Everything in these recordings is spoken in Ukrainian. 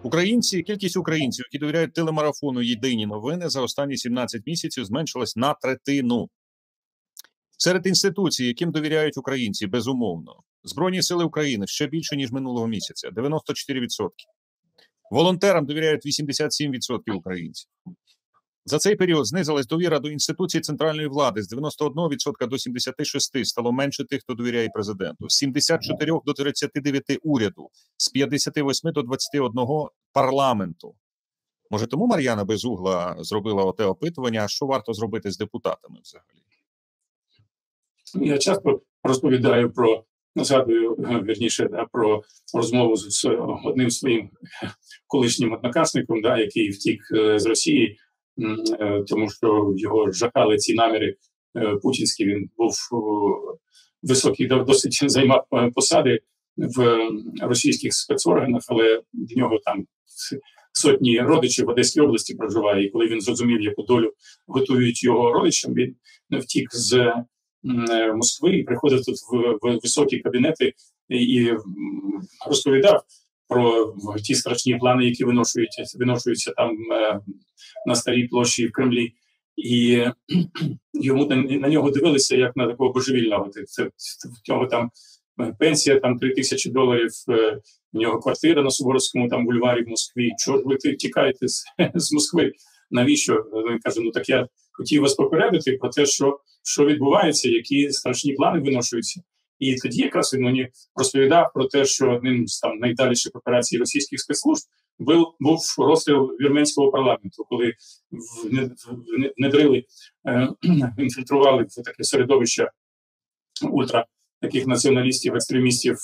Кількість українців, які довіряють телемарафону «Єдині новини» за останні 17 місяців зменшилась на третину. Серед інституцій, яким довіряють українці, безумовно. Збройні сили України ще більше, ніж минулого місяця – 94%. Волонтерам довіряють 87% українців. За цей період знизилась довіра до інституцій центральної влади з 91% до 76%, стало менше тих, хто довіряє президенту, з 74 до 39 уряду, з 58 до 21 парламенту. Може, тому Мар'яна Безугла зробила оте опитування, а що варто зробити з депутатами взагалі? Я часто розповідаю про розмову з одним своїм колишнім однокасником, який втік з Росії, тому що його жахали ці наміри путінські. Він був високий, досить займав посади в російських спецорганах, але в нього там сотні родичів в Одеській області проживає. І коли він зрозумів, яку долю готують його родичам, він втік з Москви і приходив тут в високі кабінети і розповідав про ті страшні плани, які виношуються там на Старій площі в Кремлі. І йому на нього дивилися як на такого божевільного. В нього там пенсія там $3000, в нього квартира на Суворовському там бульварі в Москві. Чого ж ви тікаєте з Москви? Навіщо? Він каже, так я хотів вас попередити про те, що відбувається, які страшні плани виношуються. І тоді якраз він мені розповідав про те, що одним з там найдаліших операцій російських спецслужб був розстріл вірменського парламенту, коли інфільтрували в таке середовище ультра таких націоналістів, екстремістів,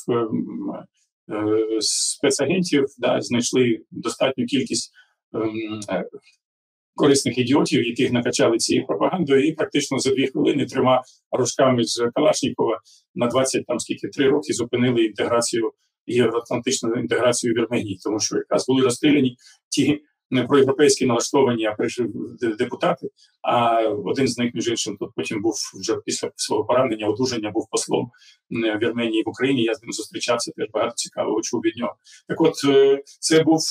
спецагентів, знайшли достатню кількість корисних ідіотів, яких накачали цією пропагандою, і практично за 2 хвилини 3 рожками з Калашнікова на 3 роки зупинили інтеграцію, євроатлантичну інтеграцію Вірменії, тому що якраз були розстріляні ті проєвропейські налаштовані депутати, а один з них, між іншим, тут потім був вже після свого поранення, одужання, був послом Вірменії в Україні, я з ним зустрічався, теж багато цікавого чув від нього. Так от, це був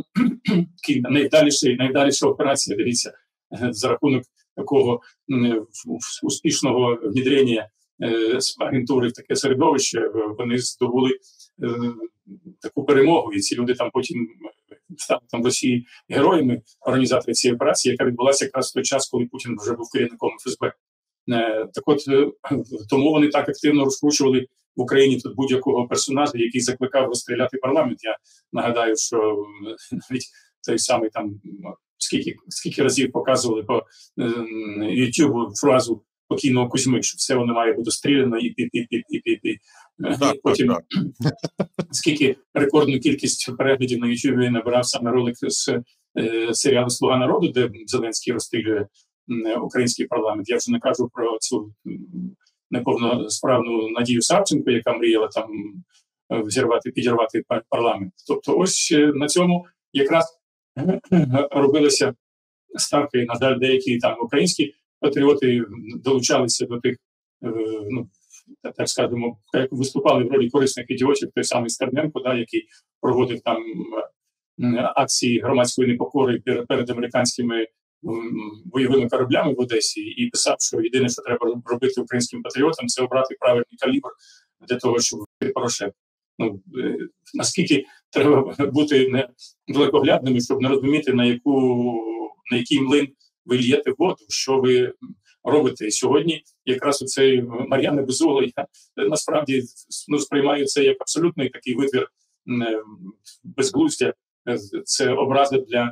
найдаліша операція, дивіться, за рахунок такого успішного внедрення агентури в таке середовище, вони здобули таку перемогу, і ці люди там потім стали там в Росії героями, організатори цієї операції, яка відбулася якраз в той час, коли Путін вже був керівником ФСБ. Так от, тому вони так активно розкручували в Україні тут будь-якого персонажа, який закликав розстріляти парламент. Я нагадаю, що навіть той самий там, скільки разів показували по YouTube фразу покійного Кузьми, що все воно має бути стріляно і потім скільки рекордну кількість переглядів на YouTube набирав саме ролик з серіалу «Слуга народу», де Зеленський розстрілює український парламент. Я вже не кажу про цю неповносправну Надію Савченко, яка мріяла там підірвати парламент. Тобто ось на цьому якраз робилися ставки. На жаль, деякі там українські патріоти долучалися до тих, так скажемо, виступали в ролі корисних ідіотів, той самий Стерненко, який проводив там акції громадської непокори перед американськими бойовими кораблями в Одесі і писав, що єдине, що треба робити українським патріотам, це обрати правильний калібр для того, щоб вбити Порошенка. Наскільки треба бути недалекоглядними, щоб не розуміти, на який млин ви л'єте воду, що ви робите. І сьогодні якраз оцей Мар'яна Безугла, я насправді сприймаю це як абсолютний такий витвір безглуздя. Це образа для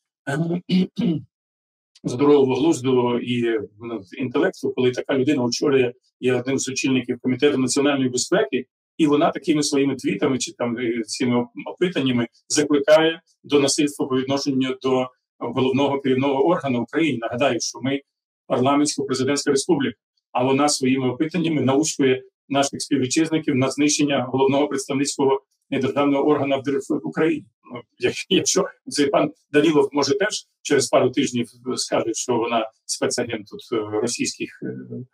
здорового глузду і інтелекту, коли така людина очолює, є одним з очільників Комітету національної безпеки, і вона такими своїми твітами чи там цими опитаннями закликає до насильства по відношенню до головного керівного органу України. Нагадаю, що ми парламентсько-президентська республіка, а вона своїми опитаннями научує наших співвітчизників на знищення головного представницького державного органу в Україні. Якщо цей пан Данілов, може, теж через пару тижнів скаже, що вона спецагент тут російських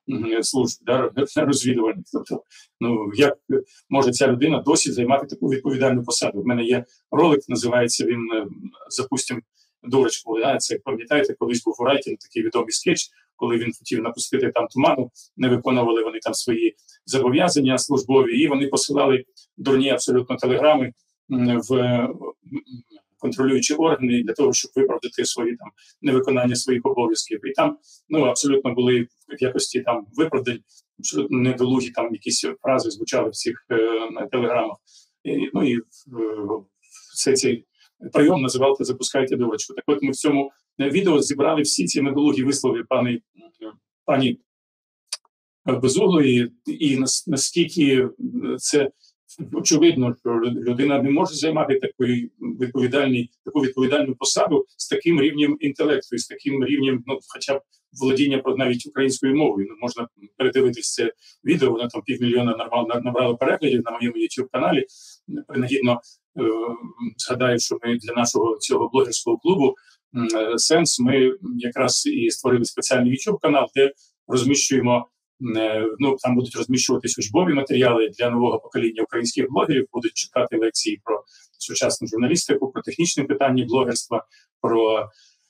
служб, да, розвідувальних. Тобто, ну, як може ця людина досі займати таку відповідальну посаду? В мене є ролик, називається він «Запустим дурочку». Да? Це, пам'ятаєте, колись був у Райтіна такий відомий скетч, коли він хотів напустити там туману, не виконували вони там свої зобов'язання службові, і вони посилали дурні абсолютно телеграми в контролюючі органи для того, щоб виправдати свої там невиконання своїх обов'язків. І там ну абсолютно були в якості там виправдань, абсолютно недолугі там якісь фрази звучали в цих телеграмах. Ну і цей прийом називали «Запускайте дурочку». Так от ми в цьому відео зібрали всі ці недолугі вислови пані Безуглої, і наскільки це очевидно, що людина не може займати таку відповідальну посаду з таким рівнем інтелекту, і з таким рівнем, ну, хоча б володіння навіть українською мовою. Ну, можна передивитись це відео, воно там 500 000 набрало переглядів на моєму YouTube-каналі. Принагідно згадаю, що ми для нашого цього блогерського клубу «Сенс» ми якраз і створили спеціальний YouTube-канал, де розміщуємо, ну, там будуть розміщуватись учбові матеріали для нового покоління українських блогерів, будуть читати лекції про сучасну журналістику, про технічні питання блогерства, про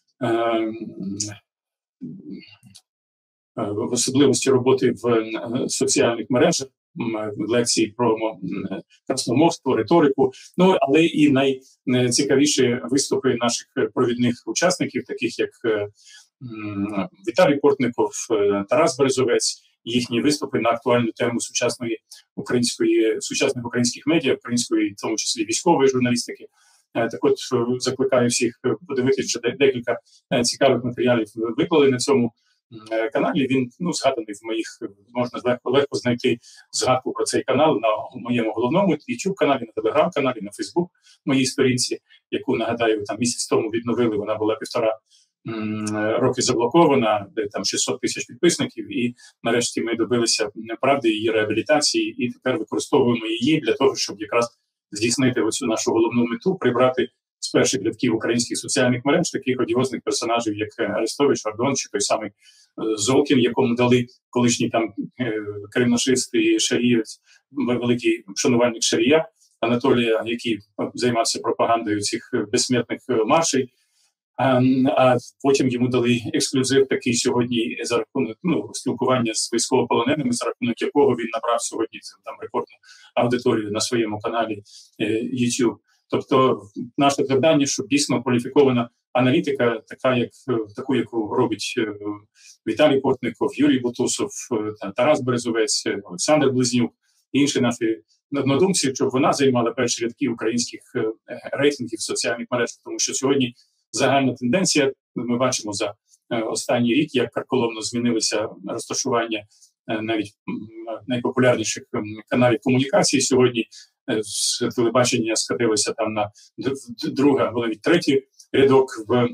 особливості роботи в соціальних мережах, лекції про красномовство, риторику, ну, але і найцікавіші виступи наших провідних учасників, таких як Віталій Портников, Тарас Березовець, їхні виступи на актуальну тему сучасних українських медіа, української, в тому числі військової журналістики. Так от закликаю всіх подивитись, вже декілька цікавих матеріалів виклали на цьому каналі. Він, ну, згаданий в моїх, можна легко знайти згадку про цей канал на моєму головному YouTube-каналі, на Telegram-каналі, на Facebook моїй сторінці, яку, нагадаю, там місяць тому відновили. Вона була 1,5 роки заблокована, де там 600 000 підписників, і нарешті ми добилися правди, її реабілітації, і тепер використовуємо її для того, щоб якраз здійснити оцю нашу головну мету, прибрати з перших рядків українських соціальних мереж таких одіозних персонажів, як Арестович, Ардон, чи той самий Золкін, якому дали колишній там кремнашист і шарієць, великий шанувальник Шарія Анатолія, який займався пропагандою цих безсмертних маршей. А потім йому дали ексклюзив такий сьогодні за рахунок, ну, спілкування з військовополоненими, за рахунок якого він набрав сьогодні там рекордну аудиторію на своєму каналі YouTube. Тобто наше завдання, щоб дійсно кваліфікована аналітика, таку, яку робить Віталій Портников, Юрій Бутусов, Тарас Березовець, Олександр Близнюк, інші наші однодумці, щоб вона займала перші рядки українських рейтингів соціальних мереж, тому що сьогодні загальна тенденція, ми бачимо за останній рік, як карколомно змінилися розташування навіть найпопулярніших каналів комунікації сьогодні. З телебачення скотилося там на друга, або навіть третій рядок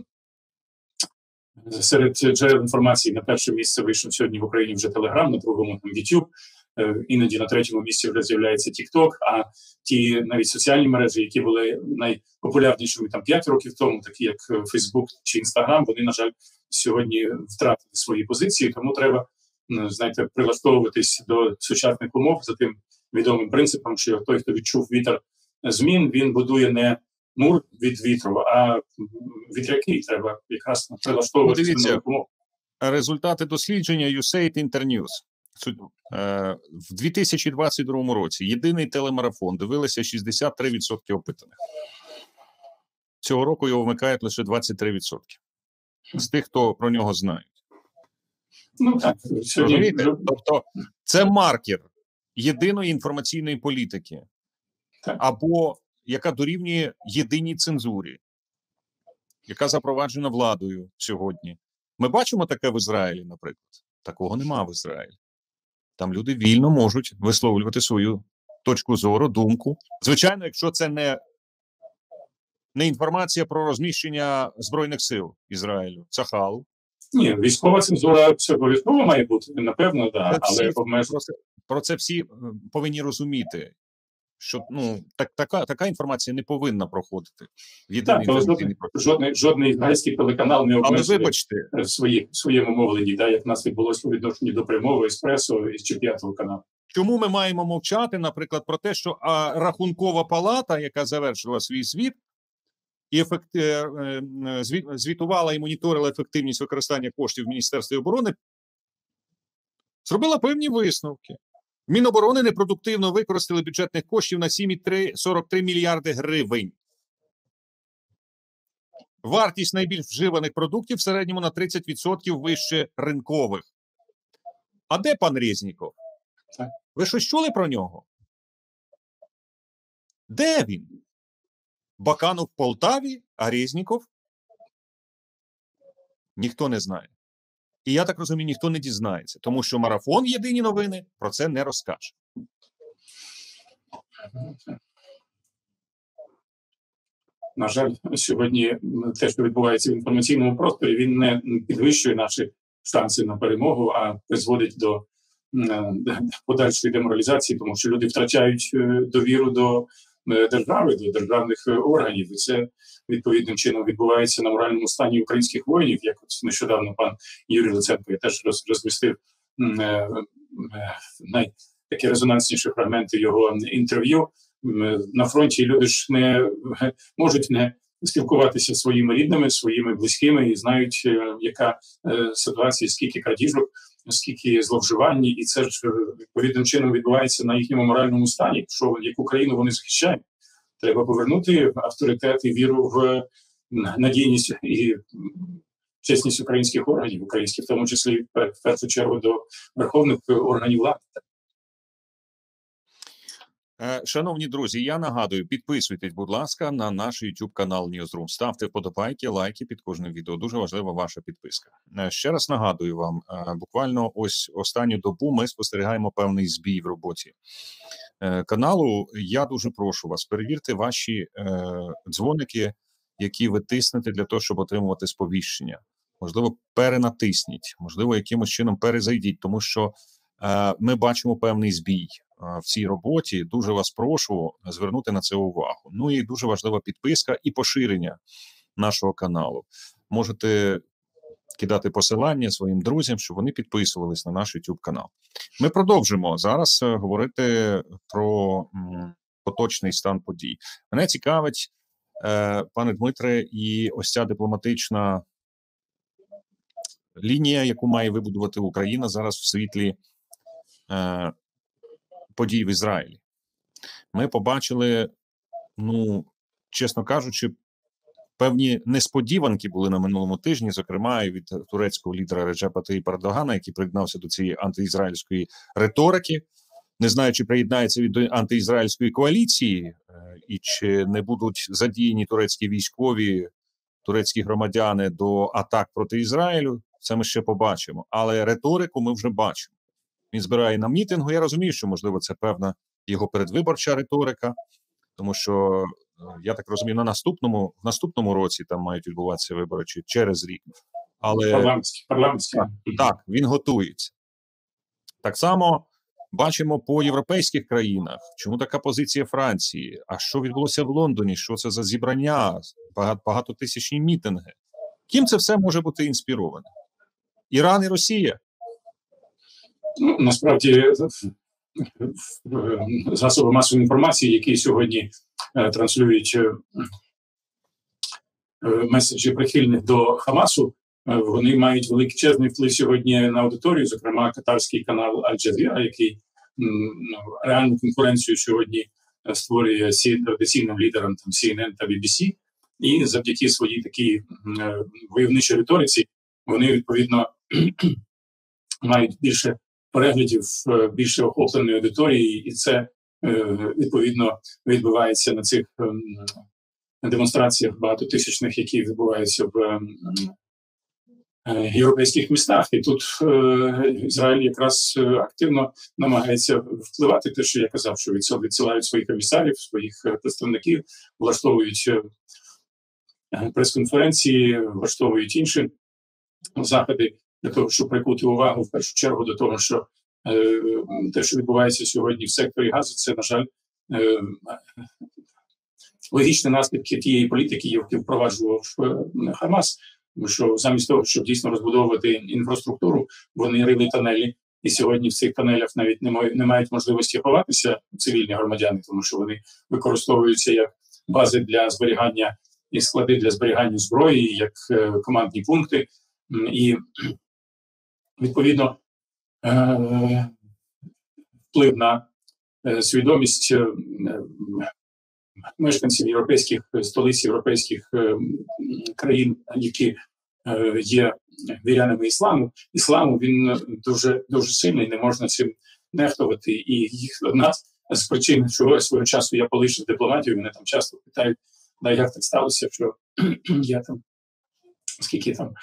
серед джерел інформації. На перше місце вийшов сьогодні в Україні вже Telegram, на другому YouTube, іноді на третьому місці вже з'являється TikTok, а ті навіть соціальні мережі, які були найпопулярнішими там 5 років тому, такі як Facebook чи Instagram, вони, на жаль, сьогодні втратили свої позиції, тому треба, знаєте, прилаштовуватись до сучасних умов за тим відомим принципом, що той, хто відчув вітер змін, він будує не мур від вітру, а вітряки. Треба якраз прилаштовуватися до нових умов. Результати дослідження USAID Internews. В 2022 році єдиний телемарафон дивилися 63% опитаних. Цього року його вмикають лише 23% з тих, хто про нього знають. Ну так, сьогодні... Тобто це маркер єдиної інформаційної політики, так, або яка дорівнює єдиній цензурі, яка запроваджена владою сьогодні. Ми бачимо таке в Ізраїлі, наприклад. Такого нема в Ізраїлі. Там люди вільно можуть висловлювати свою точку зору, думку. Звичайно, якщо це не інформація про розміщення Збройних сил Ізраїлю, Цахалу. Ні, військова цензура це обов'язково має бути, напевно, да, але про це всі повинні розуміти, що така інформація не повинна проходити. Так, але жодний ізраїльський телеканал не обмежує в своєму мовленні, як в нас відбулося у відношенні до Прямого, Еспресо і ще 5-го каналу. Чому ми маємо мовчати, наприклад, про те, що Рахункова палата, яка завершила свій звіт, і звітувала і моніторила ефективність використання коштів в Міністерстві оборони, зробила певні висновки. Міноборони непродуктивно використали бюджетних коштів на 7,43 мільярди гривень. Вартість найбільш вживаних продуктів в середньому на 30% вище ринкових. А де пан Резніков? Ви щось чули про нього? Де він? Баканов в Полтаві, а Резніков? Ніхто не знає. І я так розумію, ніхто не дізнається, тому що марафон «Єдині новини» про це не розкаже. На жаль, сьогодні те, що відбувається в інформаційному просторі, він не підвищує наші шанси на перемогу, а призводить до подальшої деморалізації, тому що люди втрачають довіру до держави, до державних органів. І це відповідним чином відбувається на моральному стані українських воїнів, як от нещодавно пан Юрій Луценко теж розмістив такі резонансніші фрагменти його інтерв'ю. На фронті люди ж не можуть не спілкуватися зі своїми рідними, своїми близькими і знають, яка ситуація, скільки крадіжок, скільки зловживань, і це ж відповідним чином відбувається на їхньому моральному стані, що яку країну вони захищають. Треба повернути авторитет і віру в надійність і чесність українських органів, українських, в тому числі в першу чергу до верховних органів влади. Шановні друзі, я нагадую, підписуйтесь, будь ласка, на наш YouTube канал Newsroom. Ставте вподобайки, лайки під кожним відео. Дуже важлива ваша підписка. Ще раз нагадую вам, буквально ось останню добу ми спостерігаємо певний збій в роботі каналу. Я дуже прошу вас, перевірте ваші дзвоники, які ви тиснете для того, щоб отримувати сповіщення. Можливо, перенатисніть, можливо, якимось чином перезайдіть, тому що ми бачимо певний збій в цій роботі. Дуже вас прошу звернути на це увагу. Ну і дуже важлива підписка і поширення нашого каналу. Можете кидати посилання своїм друзям, щоб вони підписувались на наш YouTube канал. Ми продовжимо зараз говорити про поточний стан подій. Мене цікавить, пане Дмитре, і ось ця дипломатична лінія, яку має вибудувати Україна зараз в світлі подій в Ізраїлі. Ми побачили, чесно кажучи, певні несподіванки були на минулому тижні, зокрема і від турецького лідера Реджепа Таїпа Ердогана, який приєднався до цієї антиізраїльської риторики. Не знаю, чи приєднається від антиізраїльської коаліції, і чи не будуть задіяні турецькі військові, турецькі громадяни до атак проти Ізраїлю. Це ми ще побачимо. Але риторику ми вже бачимо. Він збирає на мітингу. Я розумію, що, можливо, це певна його передвиборча риторика, тому що, я так розумію, в наступному році там мають відбуватися вибори, чи через рік. Але парламентські. Так, він готується. Так само бачимо по європейських країнах. Чому така позиція Франції? А що відбулося в Лондоні? Що це за зібрання? Багатотисячні мітинги. Ким це все може бути інспіроване? Іран і Росія? Насправді, засоби масової інформації, які сьогодні транслюють меседжі прихильних до Хамасу, вони мають величезний вплив сьогодні на аудиторію, зокрема катарський канал Аль-Джазіра, який реальну конкуренцію сьогодні створює традиційним лідерам CNN та BBC, і завдяки своїй такій войовничій риториці вони, відповідно, мають більше переглядів, більше охопленої аудиторії, і це, відповідно, відбувається на цих демонстраціях багатотисячних, які відбуваються в європейських містах. І тут Ізраїль якраз активно намагається впливати, те, що я казав, що відсилають своїх комісарів, своїх представників, влаштовують прес-конференції, влаштовують інші заходи для того, щоб прикути увагу в першу чергу до того, що те, що відбувається сьогодні в секторі Газу, це, на жаль, логічні наслідки тієї політики, яку впроваджував Хамас, тому що замість того, щоб дійсно розбудовувати інфраструктуру, вони рили тунелі, і сьогодні в цих тунелях навіть не мають можливості ховатися цивільні громадяни, тому що вони використовуються як бази для зберігання і склади для зберігання зброї, як командні пункти, і відповідно вплив на свідомість мешканців європейських столиць, європейських країн, які є вірянами ісламу, він дуже, дуже сильний, не можна цим нехтувати. І їх одна з причин, чого свого часу я полишив дипломатію, мене там часто питають, як так сталося, що я там, скільки там,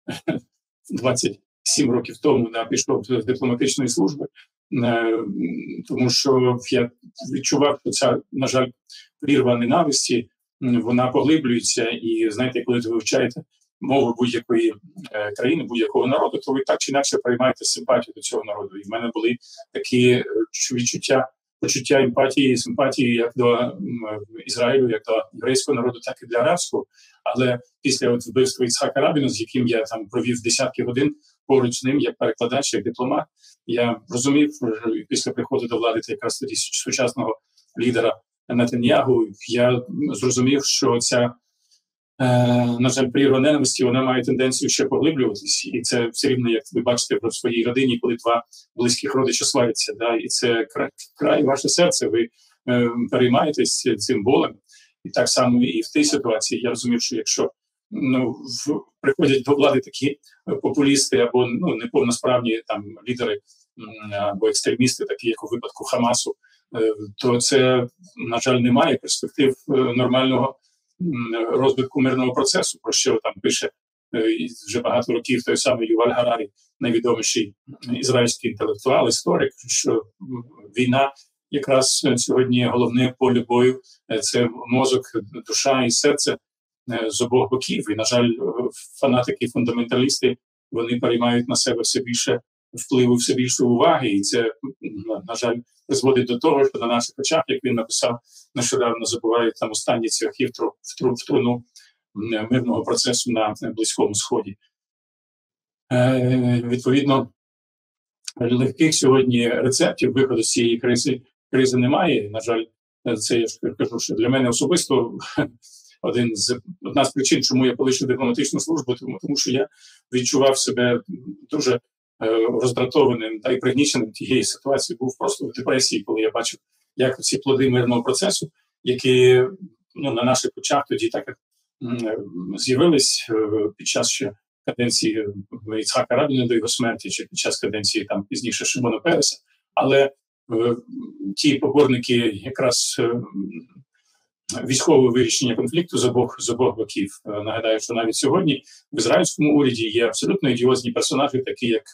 27 років тому пішов з дипломатичної служби, тому що я відчував, що ця, на жаль, прірва ненависті, вона поглиблюється, і, знаєте, коли ви вивчаєте мову будь-якої країни, будь-якого народу, то ви так чи інакше приймаєте симпатію до цього народу. І в мене були такі почуття емпатії і симпатії як до Ізраїлю, як до єврейського народу, так і для арабського. Але після вбивства Іцхака Рабіна, з яким я там провів десятки годин поруч з ним, як перекладач, як дипломат, я розумів, після приходу до влади, якраз тоді сучасного лідера Нетаньягу, я зрозумів, що ця, на жаль, прірва ненависті, вона має тенденцію ще поглиблюватись. І це все рівно, як ви бачите в своїй родині, коли два близьких родича сваряться. Да? І це край ваше серце, ви переймаєтесь цим болем. І так само і в тій ситуації я розумів, що якщо приходять до влади такі популісти або неповносправні там лідери або екстремісти, такі як у випадку Хамасу, то це, на жаль, не має перспектив нормального розвитку мирного процесу, про що там пише вже багато років той самий Юваль Гарарі, найвідоміший ізраїльський інтелектуал, історик, що війна якраз сьогодні головне поле бою – це мозок, душа і серце з обох боків. І, на жаль, фанатики, фундаменталісти, вони переймають на себе все більше впливу, все більше уваги, і це, на жаль, призводить до того, що на наших очах, як він написав, нещодавно забувають там останні цвяхи в труну мирного процесу на Близькому Сході. Відповідно, легких сьогодні рецептів виходу з цієї кризи немає. На жаль, це я ж кажу, що для мене особисто одна з причин, чому я полишив дипломатичну службу, тому що я відчував себе дуже роздратованим та й пригніченим тієї ситуації, був просто в депресії, коли я бачив, як ці плоди мирного процесу, які на наших очах тоді так з'явились під час ще каденції Іцхака Рабіна до його смерті, чи під час каденції там пізніше Шимона Переса, але ті поборники якраз військового вирішення конфлікту з обох боків. Нагадаю, що навіть сьогодні в ізраїльському уряді є абсолютно ідіозні персонажі, такі як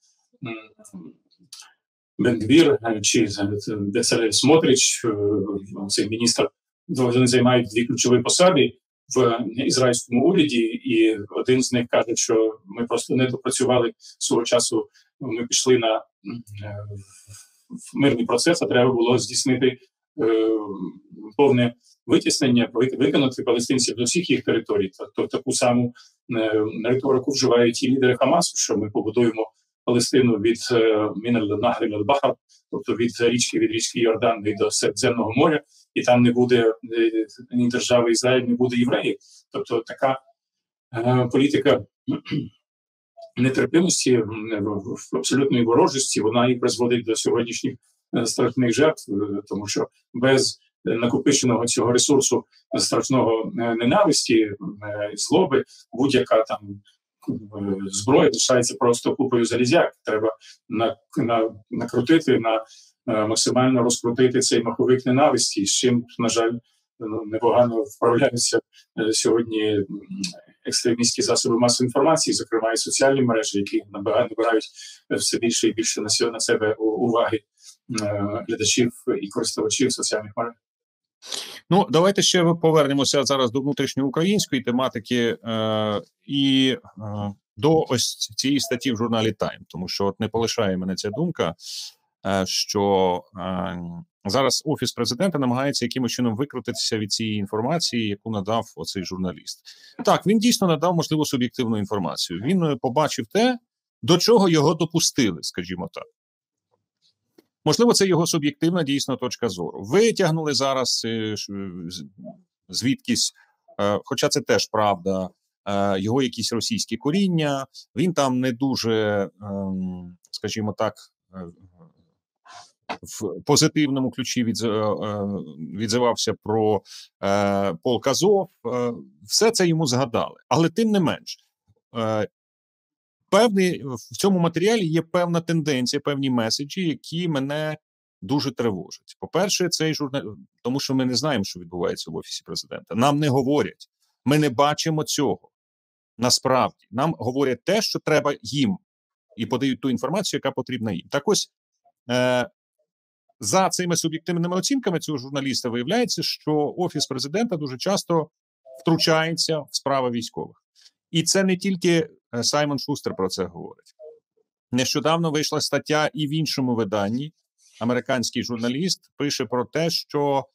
Бен-Гвір чи Бецалель Смотрич, цей міністр. Вони займають дві ключові посади в ізраїльському уряді, і один з них каже, що ми просто не допрацювали свого часу, ми пішли на мирний процес, а треба було здійснити повне витіснення, виконати палестинців до всіх їх територій. Тобто таку саму риторику вживають і лідери Хамасу, що ми побудуємо Палестину від Мін-аль-Нахр аль-Бахр, тобто від річки Йордан до Середземного моря, і там не буде ні держави Ізраїль, не буде євреїв. Тобто така політика нетерпимості, абсолютної ворожості, вона і призводить до сьогоднішніх страшних жертв, тому що без накопиченого цього ресурсу страшного ненависті, злоби, будь-яка там зброя лишається просто купою залізяк. Треба накрутити, максимально розкрутити цей маховик ненависті, з чим, на жаль, непогано вправляються сьогодні екстремістські засоби масової інформації, зокрема і соціальні мережі, які набирають все більше і більше на себе уваги глядачів і користувачів соціальних мереж. Ну, давайте ще повернемося зараз до внутрішньоукраїнської тематики і до ось цієї статті в журналі Time, тому що от не полишає мене ця думка. що зараз Офіс президента намагається якимось чином викрутитися від цієї інформації, яку надав оцей журналіст. Так, він дійсно надав, можливо, суб'єктивну інформацію. Він побачив те, до чого його допустили, скажімо так. Можливо, це його суб'єктивна дійсно точка зору. Витягнули зараз звідкись, хоча це теж правда, його якісь російські коріння. Він там не дуже, скажімо так, в позитивному ключі відзивався про полк Азов. Все це йому згадали. Але тим не менш, в цьому матеріалі є певна тенденція, певні меседжі, які мене дуже тривожать. По-перше, тому що ми не знаємо, що відбувається в Офісі президента. Нам не говорять. Ми не бачимо цього. Насправді. Нам говорять те, що треба їм. І подають ту інформацію, яка потрібна їм. Так ось, за цими суб'єктивними оцінками цього журналіста виявляється, що Офіс президента дуже часто втручається в справи військових. І це не тільки Саймон Шустер про це говорить. Нещодавно вийшла стаття і в іншому виданні. Американський журналіст пише про те, що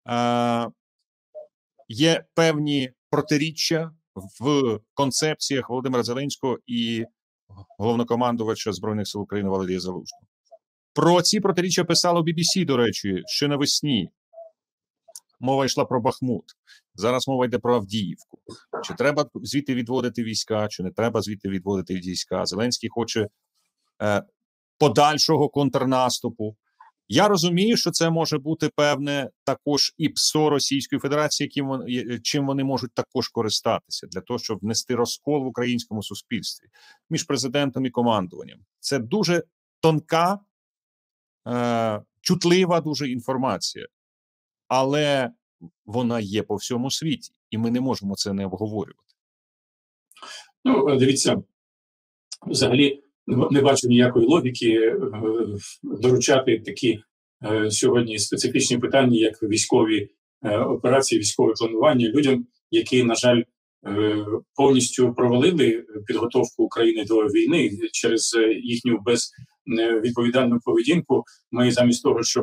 є певні протиріччя в концепціях Володимира Зеленського і головнокомандувача Збройних сил України Валерія Залужного. Про ці протиріччя писало BBC, до речі, ще навесні. Мова йшла про Бахмут. Зараз мова йде про Авдіївку. Чи треба звідти відводити війська, чи не треба звідти відводити війська. Зеленський хоче подальшого контрнаступу. Я розумію, що це може бути певне також і ПСО Російської Федерації, чим вони можуть також користатися, для того, щоб внести розкол в українському суспільстві між президентом і командуванням. Це дуже тонка, чутлива дуже інформація, але вона є по всьому світі, і ми не можемо це не обговорювати. Ну, дивіться, взагалі не бачу ніякої логіки доручати такі сьогодні специфічні питання, як військові операції, військове планування людям, які, на жаль, повністю провалили підготовку України до війни через їхню безвідповідальну поведінку. Ми замість того, щоб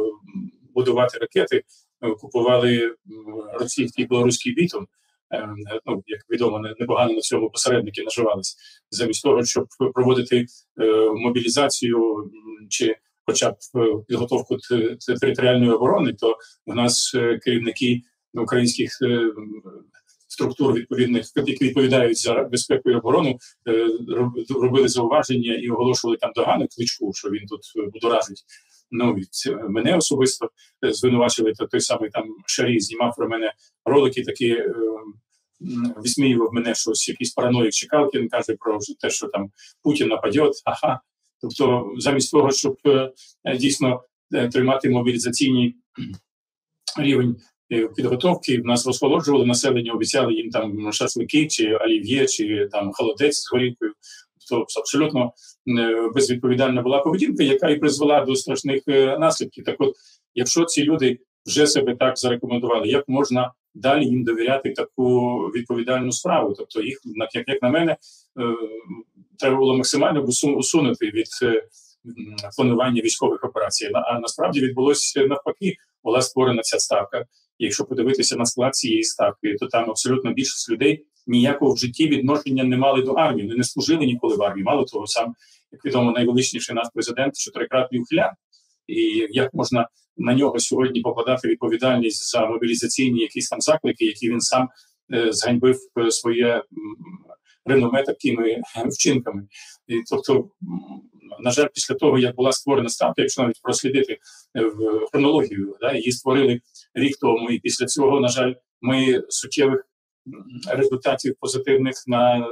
будувати ракети, купували російський і білоруський бітум. Ну, як відомо, непогано на цьому посередники наживалися. Замість того, щоб проводити мобілізацію чи хоча б підготовку територіальної оборони, то у нас керівники українських структур відповідних, які відповідають за безпеку і оборону, робили зауваження і оголошували там догану Кличку, що він тут будоражить. Ну, мене особисто звинувачили, то той самий там Шарій знімав про мене ролики такі, висміював мене, що якийсь параноїк Чекалкін каже про те, що там Путін нападе, ага. Тобто замість того, щоб дійсно тримати мобілізаційний рівень підготовки, в нас розхолоджували населення, обіцяли їм там шашлики, чи олів'є, чи там холодець з горілкою. Тобто абсолютно безвідповідальна була поведінка, яка і призвела до страшних наслідків. Так от, якщо ці люди вже себе так зарекомендували, як можна далі їм довіряти таку відповідальну справу? Тобто їх, як на мене, треба було максимально усунути від планування військових операцій. А насправді відбулося навпаки, була створена ця ставка. І якщо подивитися на склад цієї ставки, то там абсолютно більшість людей ніякого в житті відношення не мали до армії, не служили ніколи в армії. Мало того, сам, як відомо, найвеличніший наш президент, 4-кратний ухилян. І як можна на нього сьогодні покладати відповідальність за мобілізаційні якісь там заклики, які він сам зганьбив своє реноме такими вчинками. І, тобто, на жаль, після того, як була створена ставка, якщо навіть прослідити в хронологію, її створили рік тому, і після цього, на жаль, ми суттєвих результатів позитивних на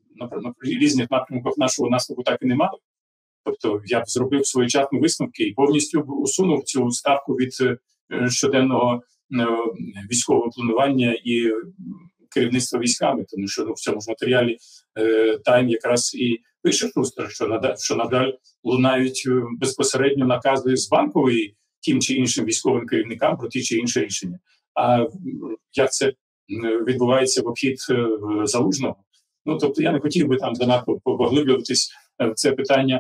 різних напрямках нашого наступу так і не мали. Тобто я б зробив своєчасні висновки і повністю усунув цю ставку від щоденного військового планування і керівництва військами, тому що в цьому ж матеріалі Тайм якраз і пише Шустер, що надаль лунають безпосередньо накази з Банкової тим чи іншим військовим керівникам про ті чи інші рішення. А як це відбувається в обхід Залужного? Ну, тобто я не хотів би там занадто поглиблюватись в це питання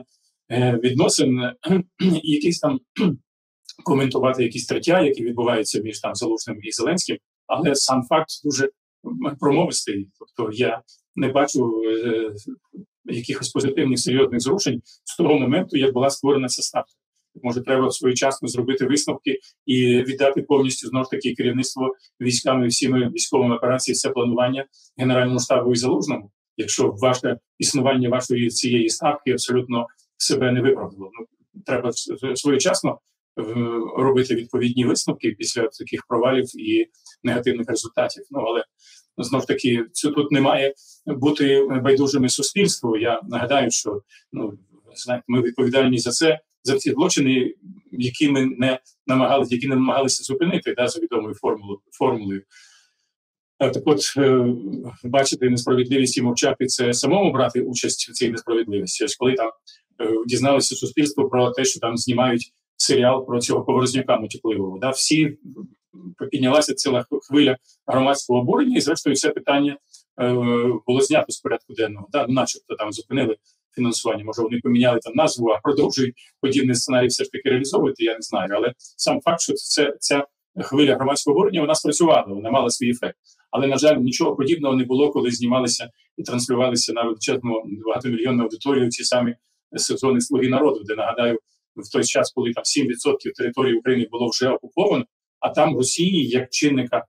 відносин, і якісь там коментувати якісь третя, які відбуваються між там Залужним і Зеленським, але сам факт дуже промовистий. Тобто я не бачу якихось позитивних серйозних зрушень з того моменту, як була створена ця ставка. Може, треба своєчасно зробити висновки і віддати повністю, знову ж таки, керівництво військами, всіми військовими операціями, все планування Генеральному штабу і Залужному, якщо ваше існування вашої цієї ставки абсолютно себе не виправдало. Ну, треба своєчасно робити відповідні висновки після таких провалів і негативних результатів. Ну, але знову ж таки, тут не має бути байдужими суспільству. Я нагадаю, що знаєте, ми відповідальні за це, за ці злочини, які не намагалися зупинити, за відомою формулою. Так от, бачити несправедливість і мовчати – це самому брати участь в цій несправедливості. Ось коли там дізналося суспільство про те, що там знімають серіал про цього Поворозняка мутіпливого, всі піднялася ціла хвиля громадського обурення, і зрештою це питання було знято з порядку денного. Начебто там зупинили фінансування, може вони поміняли там назву, а продовжують подібний сценарій все ж таки реалізовувати, я не знаю. Але сам факт, що ця хвиля громадського обурення, вона спрацювала, вона мала свій ефект. Але, на жаль, нічого подібного не було, коли знімалися і транслювалися на величезну багатомільйонну аудиторію ці самі сезони «Слуги народу», де, нагадаю, в той час, коли там 7% території України було вже окуповано, а там Росії, як чинника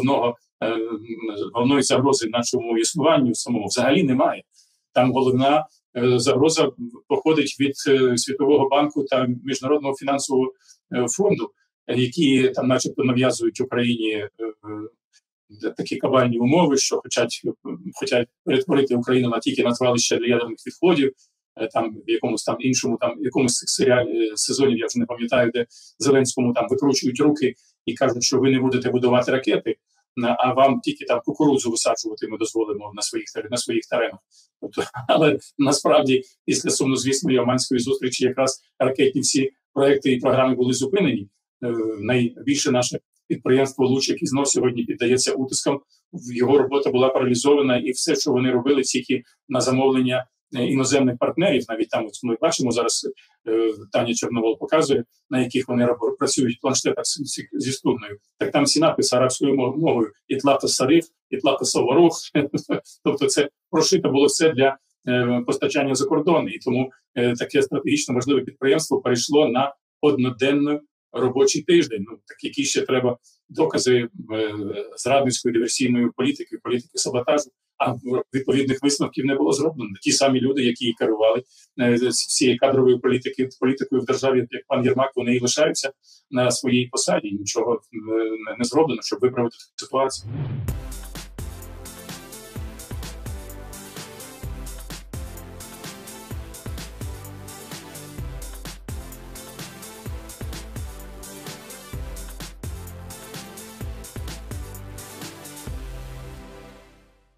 головної загрози нашому існуванню самому, взагалі немає. Там головна загроза походить від Світового банку та Міжнародного фінансового фонду, які там начебто нав'язують Україні такі кабальні умови, що хочуть перетворити Україну на тільки на звалище для ядерних відходів, там в якомусь там іншому, там в якомусь сезонів, я вже не пам'ятаю, де Зеленському там викручують руки і кажуть, що ви не будете будувати ракети, а вам тільки там кукурудзу висаджувати ми дозволимо на своїх теренах. Тобто, але насправді після сумнозвісної оманської зустрічі якраз ракетні всі проекти і програми були зупинені. Найбільше наше підприємство «Луч», яке знов сьогодні піддається утискам, його робота була паралізована, і все, що вони робили, тільки на замовлення іноземних партнерів, навіть там, ми бачимо зараз, Таня Чорновол показує, на яких вони працюють в планшетах зі студною. Так там всі написи арабською мовою «Ітлата Сариф», «Ітлата Саварух». Тобто це прошито було все для постачання за кордон. І тому таке стратегічно важливе підприємство перейшло на одноденний робочий тиждень. Так які ще треба докази зрадницької диверсійної політики саботажу, а відповідних висновків не було зроблено. Ті самі люди, які керували всією кадровою політикою в державі, як пан Єрмак, вони і лишаються на своїй посаді. Нічого не зроблено, щоб виправити ситуацію.